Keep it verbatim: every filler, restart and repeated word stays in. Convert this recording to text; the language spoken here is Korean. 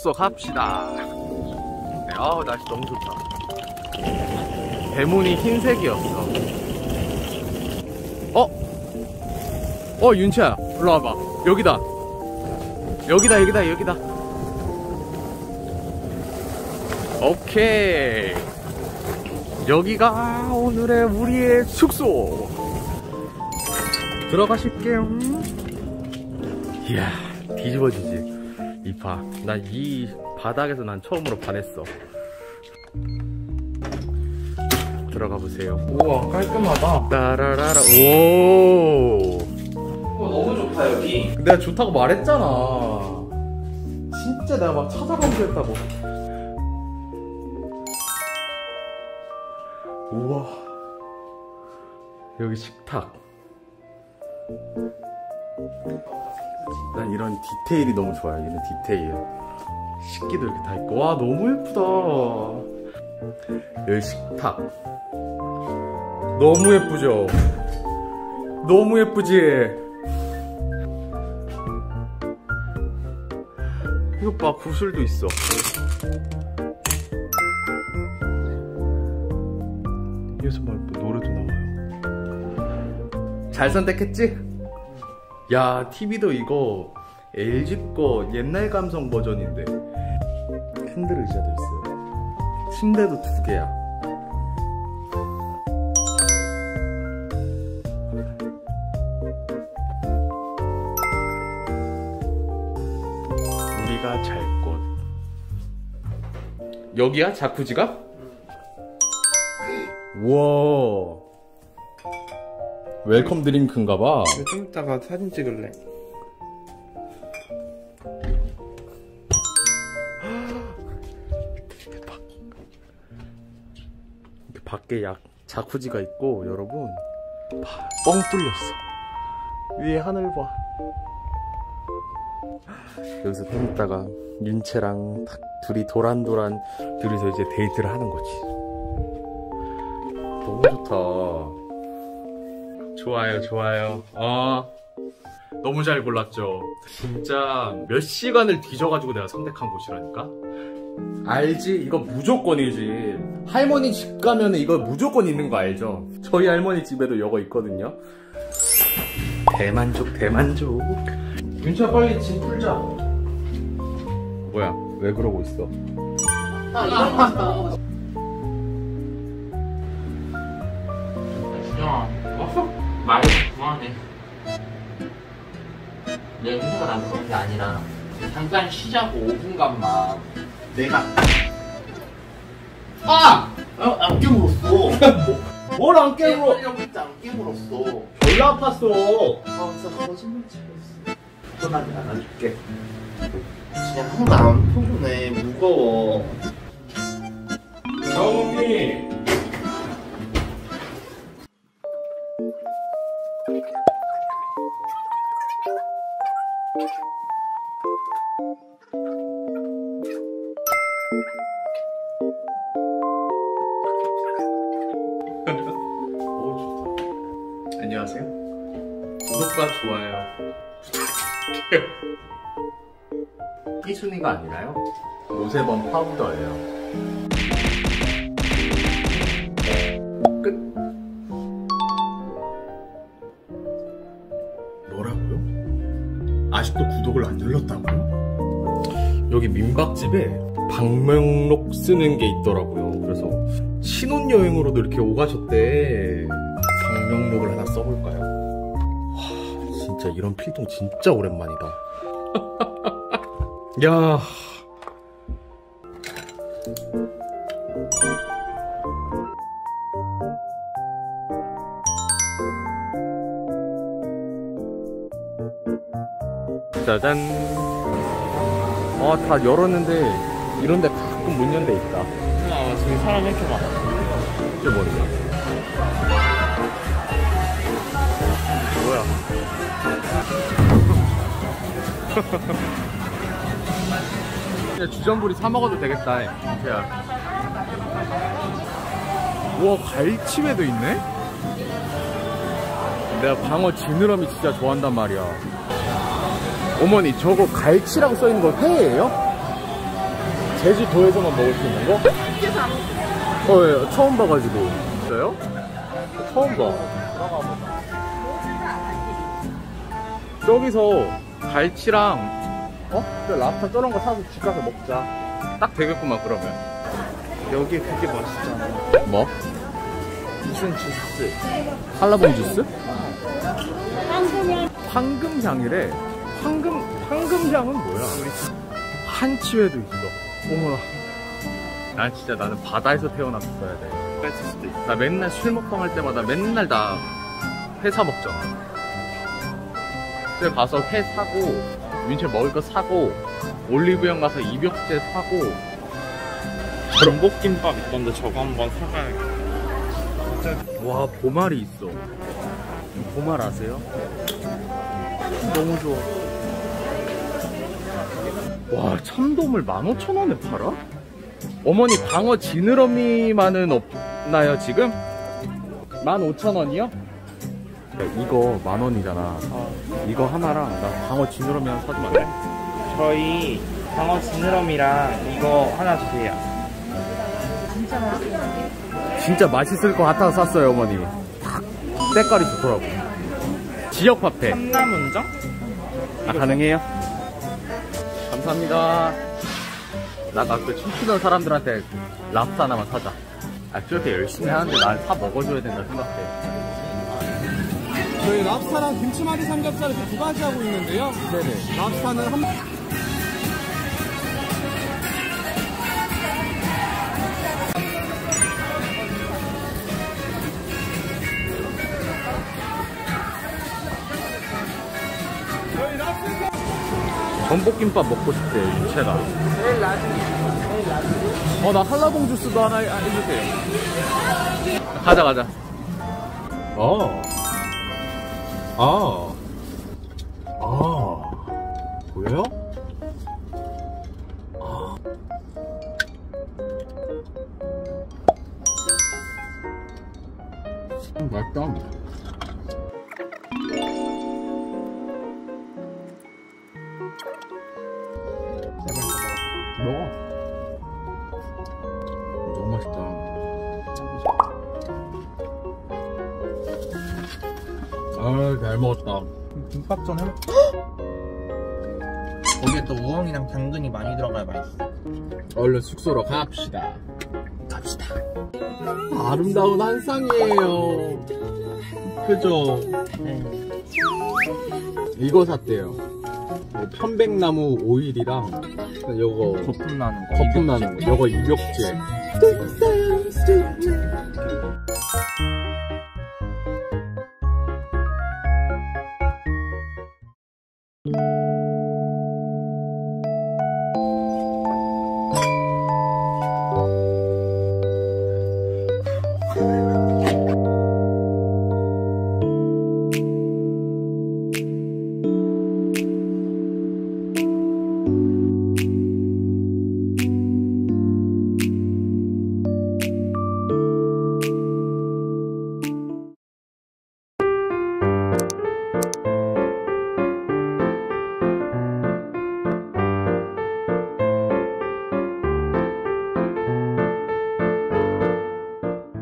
숙소 갑시다. 네, 아우 날씨 너무 좋다. 대문이 흰색이었어. 어? 어 윤채야 일로 와봐. 여기다 여기다 여기다 여기다. 오케이, 여기가 오늘의 우리의 숙소. 들어가실게요. 이야 뒤집어지지 이 바. 난 이 바닥에서 난 처음으로 반했어. 들어가 보세요. 우와 깔끔하다. 따라라라. 오, 어, 너무 좋다 여기. 내가 좋다고 말했잖아. 진짜 내가 막 찾아가면서 했다고. 우와, 여기 식탁. 난 이런 디테일이 너무 좋아요. 이런 디테일. 식기도 이렇게 다 있고. 와 너무 예쁘다. 여기 식탁 너무 예쁘죠? 너무 예쁘지? 이거 봐, 구슬도 있어. 여기서 말 노래도 나와요. 잘 선택했지? 야, 티비도 이거 엘지 거 옛날 감성 버전인데. 핸들 의자도 있어요. 침대도 두 개야. 우리가 잘 곳. 여기야? 자쿠지가? 우와, 웰컴 드링크인가봐. 좀 이따가 사진 찍을래. 대박. 이렇게 밖에 약 자쿠지가 있고, 여러분 봐, 뻥 뚫렸어. 위에 하늘 봐. 여기서 좀 있다가 윤채랑 딱 둘이 도란도란 둘이서 이제 데이트를 하는 거지. 너무 좋다. 좋아요, 좋아요. 어, 너무 잘 골랐죠. 진짜 몇 시간을 뒤져가지고 내가 선택한 곳이라니까. 알지? 이거 무조건이지. 할머니 집 가면 이거 무조건 있는 거 알죠? 저희 할머니 집에도 이거 있거든요. 대만족, 대만족. 윤채야 빨리 짐 풀자. 뭐야, 왜 그러고 있어? 아, 이런 거. 야, 왔어? 말이 그만해. 내 윤서가 난 그런 게 아니라 잠깐 쉬자고 오 분간만 내가 아! 어, 안 깨물었어. 뭘 안 깨물어? 깨물려고 했지 안 깨물었어. 졸라 아팠어. 아 진짜 거짓말 치겠어. 편하게 안아줄게. 그냥 하나도 안 푸근해. 무거워. 정미. 오, 좋다. 안녕하세요. 구독과 좋아요 부탁드릴게요. 끼순이가 아니라요, 로세범 파우더예요. 끝. 뭐라고요? 아직도 구독을 안 눌렀다고요? 여기 민박집에 방명록 쓰는 게 있더라고요. 그래서 신혼여행으로도 이렇게 오가셨대. 방명록을 하나 써볼까요? 와, 진짜 이런 필동 진짜 오랜만이다. 야, 짜잔. 아, 다 열었는데 이런데 가끔 문 연 데 있다. 아 지금 사람 이렇게 많아. 이게 뭔데? 뭐야? 그냥 주전부리 사 먹어도 되겠다. 야. 우와, 갈치회도 있네? 내가 방어 지느러미 진짜 좋아한단 말이야. 어머니, 저거 갈치라고 써있는 거 회예요? 제주도에서만 먹을 수 있는 거? 그래서 안 먹어. 어, 예, 처음 봐가지고. 진짜요? 처음 봐. 저기서 갈치랑, 어? 저 랍스터 저런 거 사서 집 가서 먹자. 딱 되겠구만, 그러면. 여기 그게 맛있잖아. 뭐? 무슨 주스? 한라봉 주스? 황금향이래. 황금, 황금향은 뭐야? 한치회도 있어. 어머나. 난 진짜 나는 바다에서 태어났어야 돼. 뺏을 수도 있어. 나 맨날 술 먹방 할 때마다 맨날 나 회 사 먹잖아. 집에 가서 회 사고, 민철 먹을 거 사고, 올리브영 가서 입욕제 사고. 전복김밥 있던데 저거 한번 사가야겠다. 와, 보말이 있어. 보말 아세요? 너무 좋아. 와, 참돔을 만 오천 원에 팔아? 어머니, 광어 지느러미만은 없나요, 지금? 만 오천 원이요? 이거 만 원이잖아. 어. 이거 하나랑 나 광어 지느러미 하나 사주면 안 돼? 저희 광어 지느러미랑 이거 하나 주세요. 진짜 맛있어. 진짜 맛있을 것 같아서 샀어요, 어머니. 딱 색깔이 좋더라고. 지역 화폐. 참나문정? 아, 가능해요? 감사합니다. 나가 그 춤추는 사람들한테 랍스터 하나만 사자. 아, 저렇게 열심히 하는데 날 사 먹어줘야 된다 생각해. 저희 랍스타랑 김치말이 삼겹살 이렇게 두 가지 하고 있는데요. 네네. 랍스타는 한 전복김밥 먹고 싶대, 윤채가. 내일 나중에. 내일 나중에. 어, 나 한라봉 주스도 하나 해주세요. 가자, 가자. 어. 아. 아. 보여요? 아. 음, 맛있다. 먹어. 너무 맛있다. 아, 잘 먹었다. 김밥 좀 해볼까? 거기에 또 우엉이랑 당근이 많이 들어가야 맛있어. 얼른 숙소로 갑시다. 갑시다. 아름다운 한상이에요. 그죠? 네. 이거 샀대요. 뭐 편백나무 오일이랑 요거 거품 나는 거. 거품 나는 거. 요거 입욕제.